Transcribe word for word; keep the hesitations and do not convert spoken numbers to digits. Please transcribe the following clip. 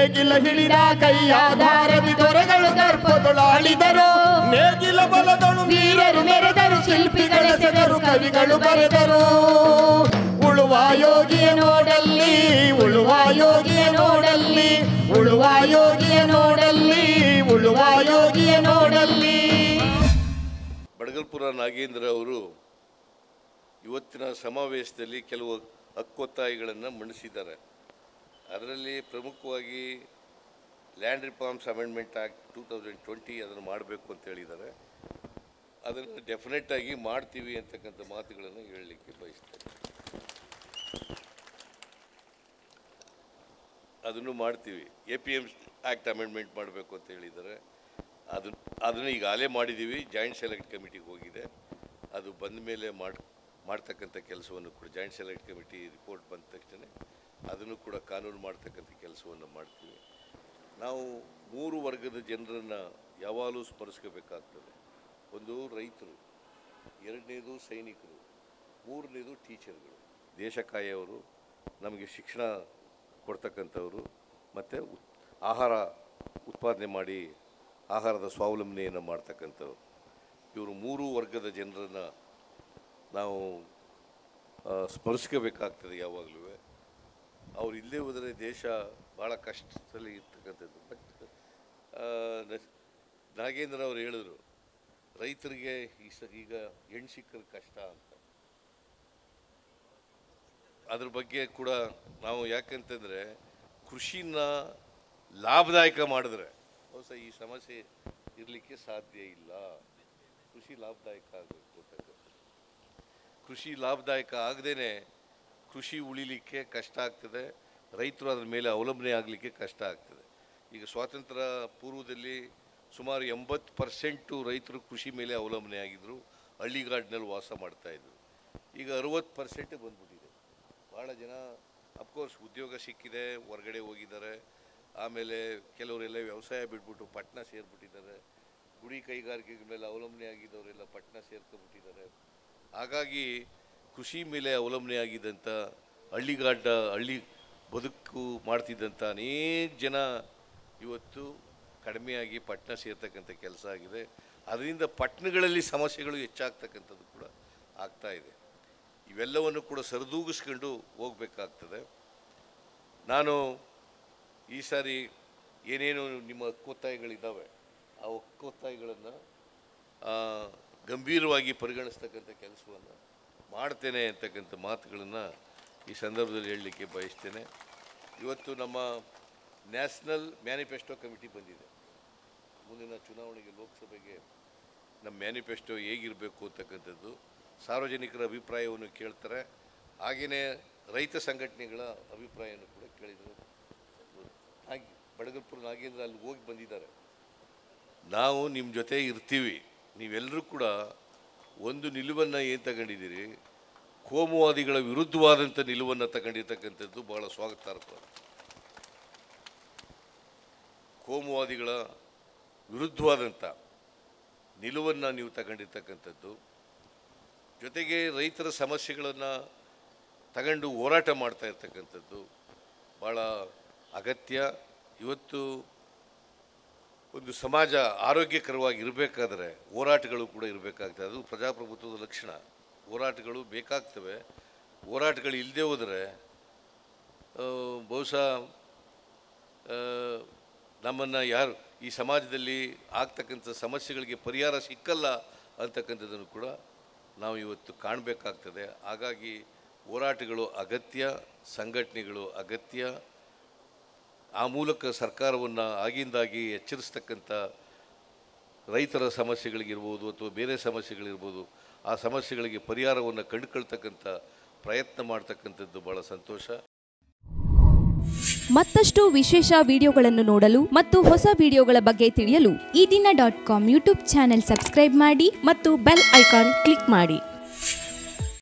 ನೇಗಿಲ ಹಿಡಿದ ಕೈಯಾಧಾರದಿ ದೊರೆಗಳು ದರ್ಪದೊಳಾಳಿದರು ನೇಗಿಲ ಬಲದಳು ವೀರರು ಮೆರೆದರು ಶಿಲ್ಪಿಗಳೆಸೆದರು ಕವಿಗಳು ಬರೆದರು ಉಳುವ ಯೋಗಿಯ ನೋಡಲ್ಲಿ ಉಳುವ ಯೋಗಿಯ ನೋಡಲ್ಲಿ ಉಳುವ ಯೋಗಿಯ ನೋಡಲ್ಲಿ ಉಳುವ ಯೋಗಿಯ ನೋಡಲ್ಲಿ. ಬಡಗಲ್ಪುರ ನಾಗೇಂದ್ರ ಅವರು ಇವತ್ತಿನ ಸಮಾವೇಶದಲ್ಲಿ ಕೆಲವು ಹಕ್ಕೊತ್ತಾಯಿಗಳನ್ನು ಮಂಡಿಸಿದ್ದಾರೆ. ಅದರಲ್ಲಿ ಪ್ರಮುಖವಾಗಿ land reforms amendment act two thousand twenty ಅದನ್ನು ಮಾಡಬೇಕು ಅಂತ ಹೇಳಿದ್ದಾರೆ. ಅದನ್ನು ಡೆಫಿನೆಟ್ಟಾಗಿ ಮಾಡ್ತೀವಿ ಅಂತಕ್ಕಂಥ ಮಾತುಗಳನ್ನು ಹೇಳಲಿಕ್ಕೆ ಬಯಸ್ತೇನೆ. ಅದನ್ನು ಮಾಡ್ತೀವಿ. A P M act amendment ಮಾಡಬೇಕು ಅಂತ ಹೇಳಿದ್ದಾರೆ. ಅದು ಅದನ್ನು ಈಗಾಗಲೇ ಮಾಡಿದ್ದೀವಿ. ಜಾಯಿಂಟ್ ಸೆಲೆಕ್ಟ್ ಕಮಿಟಿಗೆ ಹೋಗಿದೆ. ಅದು ಬಂದ ಮೇಲೆ ಮಾಡಿ ಮಾಡ್ತಕ್ಕಂಥ ಕೆಲಸವನ್ನು ಕೂಡ ಜಾಯಿಂಟ್ ಸೆಲೆಕ್ಟ್ ಕಮಿಟಿ ರಿಪೋರ್ಟ್ ಬಂದ ತಕ್ಷಣ ಅದನ್ನು ಕೂಡ ಕಾನೂನು ಮಾಡ್ತಕ್ಕಂಥ ಕೆಲಸವನ್ನು ಮಾಡ್ತೀವಿ. ನಾವು ಮೂರು ವರ್ಗದ ಜನರನ್ನು ಯಾವಾಗಲೂ ಸ್ಮರಿಸ್ಕೋಬೇಕಾಗ್ತದೆ. ಒಂದು ರೈತರು, ಎರಡನೇದು ಸೈನಿಕರು, ಮೂರನೇದು ಟೀಚರ್ಗಳು. ದೇಶ ಕಾಯೋರು, ನಮಗೆ ಶಿಕ್ಷಣ ಕೊಡ್ತಕ್ಕಂಥವ್ರು, ಮತ್ತು ಆಹಾರ ಉತ್ಪಾದನೆ ಮಾಡಿ ಆಹಾರದ ಸ್ವಾವಲಂಬನೆಯನ್ನು ಮಾಡ್ತಕ್ಕಂಥವ್ರು. ಇವರು ಮೂರು ವರ್ಗದ ಜನರನ್ನು ನಾವು ಸ್ಮರಿಸ್ಕೋಬೇಕಾಗ್ತದೆ ಯಾವಾಗಲೂ. ಅವ್ರು ಇಲ್ಲೇ ಹೋದರೆ ದೇಶ ಭಾಳ ಕಷ್ಟದಲ್ಲಿ ಇರ್ತಕ್ಕಂಥದ್ದು. ಬಟ್ ನಾಗೇಂದ್ರ ಅವರು ಹೇಳಿದ್ರು, ರೈತರಿಗೆ ಈ ಸ ಈಗ ಹೆಣ್ಣು ಸಿಕ್ಕದ ಕಷ್ಟ ಅಂತ. ಅದ್ರ ಬಗ್ಗೆ ಕೂಡ ನಾವು ಯಾಕಂತಂದರೆ ಕೃಷಿನ ಲಾಭದಾಯಕ ಮಾಡಿದ್ರೆ ಹೊಸ ಈ ಸಮಸ್ಯೆ ಇರಲಿಕ್ಕೆ ಸಾಧ್ಯ ಇಲ್ಲ. ಕೃಷಿ ಲಾಭದಾಯಕ ಆಗಬೇಕು ಅಂತಕ್ಕಂಥದ್ದು. ಕೃಷಿ ಲಾಭದಾಯಕ ಆಗದೇ ಕೃಷಿ ಉಳಿಲಿಕ್ಕೆ ಕಷ್ಟ ಆಗ್ತದೆ. ರೈತರು ಅದರ ಮೇಲೆ ಅವಲಂಬನೆ ಆಗಲಿಕ್ಕೆ ಕಷ್ಟ ಆಗ್ತದೆ. ಈಗ ಸ್ವಾತಂತ್ರ್ಯ ಪೂರ್ವದಲ್ಲಿ ಸುಮಾರು ಎಂಬತ್ತು ಪರ್ಸೆಂಟು ರೈತರು ಕೃಷಿ ಮೇಲೆ ಅವಲಂಬನೆ ಆಗಿದ್ದರು, ಹಳ್ಳಿಗಾಡಿನಲ್ಲಿ ವಾಸ ಮಾಡ್ತಾಯಿದ್ರು. ಈಗ ಅರುವತ್ತು ಪರ್ಸೆಂಟ್ ಬಂದ್ಬಿಟ್ಟಿದೆ. ಭಾಳ ಜನ ಅಫ್ಕೋರ್ಸ್ ಉದ್ಯೋಗ ಸಿಕ್ಕಿದೆ, ಹೊರಗಡೆ ಹೋಗಿದ್ದಾರೆ. ಆಮೇಲೆ ಕೆಲವರೆಲ್ಲ ವ್ಯವಸಾಯ ಬಿಟ್ಬಿಟ್ಟು ಪಟ್ಟಣ ಸೇರಿಬಿಟ್ಟಿದ್ದಾರೆ. ಗುಡಿ ಕೈಗಾರಿಕೆಗಳ ಮೇಲೆ ಅವಲಂಬನೆ ಆಗಿದ್ದವರೆಲ್ಲ ಪಟ್ಟಣ ಸೇರ್ಕೊಂಡ್ಬಿಟ್ಟಿದ್ದಾರೆ. ಹಾಗಾಗಿ ಕೃಷಿ ಮೇಲೆ ಅವಲಂಬನೆ ಆಗಿದ್ದಂಥ ಹಳ್ಳಿಗಾಡ ಹಳ್ಳಿ ಬದುಕು ಮಾಡ್ತಿದ್ದಂಥ ಅನೇಕ ಜನ ಇವತ್ತು ಕಡಿಮೆಯಾಗಿ ಪಟ್ಟಣ ಸೇರ್ತಕ್ಕಂಥ ಕೆಲಸ ಆಗಿದೆ. ಅದರಿಂದ ಪಟ್ಟಣಗಳಲ್ಲಿ ಸಮಸ್ಯೆಗಳು ಹೆಚ್ಚಾಗ್ತಕ್ಕಂಥದ್ದು ಕೂಡ ಆಗ್ತಾಯಿದೆ. ಇವೆಲ್ಲವನ್ನು ಕೂಡ ಸರಿದೂಗಿಸ್ಕೊಂಡು ಹೋಗಬೇಕಾಗ್ತದೆ. ನಾನು ಈ ಸಾರಿ ಏನೇನು ನಿಮ್ಮ ಹಕ್ಕೊತ್ತಾಯಗಳಿದ್ದಾವೆ ಆ ಹಕ್ಕೊತ್ತಾಯಗಳನ್ನು ಗಂಭೀರವಾಗಿ ಪರಿಗಣಿಸ್ತಕ್ಕಂಥ ಕೆಲಸವನ್ನು ಮಾಡ್ತೇನೆ ಅಂತಕ್ಕಂಥ ಮಾತುಗಳನ್ನು ಈ ಸಂದರ್ಭದಲ್ಲಿ ಹೇಳಲಿಕ್ಕೆ ಬಯಸ್ತೇನೆ. ಇವತ್ತು ನಮ್ಮ ನ್ಯಾಷನಲ್ ಮ್ಯಾನಿಫೆಸ್ಟೋ ಕಮಿಟಿ ಬಂದಿದೆ. ಮುಂದಿನ ಚುನಾವಣೆಗೆ ಲೋಕಸಭೆಗೆ ನಮ್ಮ ಮ್ಯಾನಿಫೆಸ್ಟೋ ಹೇಗಿರಬೇಕು ಅಂತಕ್ಕಂಥದ್ದು ಸಾರ್ವಜನಿಕರ ಅಭಿಪ್ರಾಯವನ್ನು ಕೇಳ್ತಾರೆ. ಹಾಗೆಯೇ ರೈತ ಸಂಘಟನೆಗಳ ಅಭಿಪ್ರಾಯವನ್ನು ಕೂಡ ಕೇಳಿದರು. ಹಾಗೆ ಬಡಗಲ್ಪುರ ನಾಗೇಂದ್ರ ಅಲ್ಲಿ ಹೋಗಿ ಬಂದಿದ್ದಾರೆ. ನಾವು ನಿಮ್ಮ ಜೊತೆ ಇರ್ತೀವಿ. ನೀವೆಲ್ಲರೂ ಕೂಡ ಒಂದು ನಿಲುವನ್ನು ಏನು ತಗೊಂಡಿದ್ದೀರಿ, ಕೋಮುವಾದಿಗಳ ವಿರುದ್ಧವಾದಂಥ ನಿಲುವನ್ನು ತಗೊಂಡಿರ್ತಕ್ಕಂಥದ್ದು ಭಾಳ ಸ್ವಾಗತಾರ್ಹ. ಕೋಮುವಾದಿಗಳ ವಿರುದ್ಧವಾದಂಥ ನಿಲುವನ್ನು ನೀವು ತಗೊಂಡಿರ್ತಕ್ಕಂಥದ್ದು, ಜೊತೆಗೆ ರೈತರ ಸಮಸ್ಯೆಗಳನ್ನು ತಗೊಂಡು ಹೋರಾಟ ಮಾಡ್ತಾ ಇರ್ತಕ್ಕಂಥದ್ದು ಭಾಳ ಅಗತ್ಯ. ಇವತ್ತು ಒಂದು ಸಮಾಜ ಆರೋಗ್ಯಕರವಾಗಿ ಇರಬೇಕಾದ್ರೆ ಹೋರಾಟಗಳು ಕೂಡ ಇರಬೇಕಾಗ್ತದೆ. ಅದು ಪ್ರಜಾಪ್ರಭುತ್ವದ ಲಕ್ಷಣ. ಹೋರಾಟಗಳು ಬೇಕಾಗ್ತವೆ. ಹೋರಾಟಗಳು ಇಲ್ಲದೆ ಹೋದರೆ ಬಹುಶಃ ನಮ್ಮನ್ನು ಯಾರು ಈ ಸಮಾಜದಲ್ಲಿ ಆಗ್ತಕ್ಕಂಥ ಸಮಸ್ಯೆಗಳಿಗೆ ಪರಿಹಾರ ಸಿಕ್ಕಲ್ಲ ಅಂತಕ್ಕಂಥದ್ದನ್ನು ಕೂಡ ನಾವು ಇವತ್ತು ಕಾಣಬೇಕಾಗ್ತದೆ. ಹಾಗಾಗಿ ಹೋರಾಟಗಳು ಅಗತ್ಯ, ಸಂಘಟನೆಗಳು ಅಗತ್ಯ. ಆ ಮೂಲಕ ಸರ್ಕಾರವನ್ನು ಆಗಿಂದಾಗಿ ಎಚ್ಚರಿಸ್ತಕ್ಕಂಥ ರೈತರ ಸಮಸ್ಯೆಗಳಿಗಿರ್ಬೋದು ಅಥವಾ ಬೇರೆ ಸಮಸ್ಯೆಗಳಿರ್ಬೋದು, ಆ ಸಮಸ್ಯೆಗಳಿಗೆ ಪರಿಹಾರವನ್ನು ಕಂಡುಕೊಳ್ತಕ್ಕಂಥ ಪ್ರಯತ್ನ ಮಾಡ್ತಕ್ಕಂಥದ್ದು ಭಾಳ ಸಂತೋಷ. ಮತ್ತಷ್ಟು ವಿಶೇಷ ವಿಡಿಯೋಗಳನ್ನು ನೋಡಲು ಮತ್ತು ಹೊಸ ವಿಡಿಯೋಗಳ ಬಗ್ಗೆ ತಿಳಿಯಲು ಈ ದಿನ dot com YouTube channel subscribe ಮಾಡಿ ಮತ್ತು ಬೆಲ್ ಐಕಾನ್ ಕ್ಲಿಕ್ ಮಾಡಿ.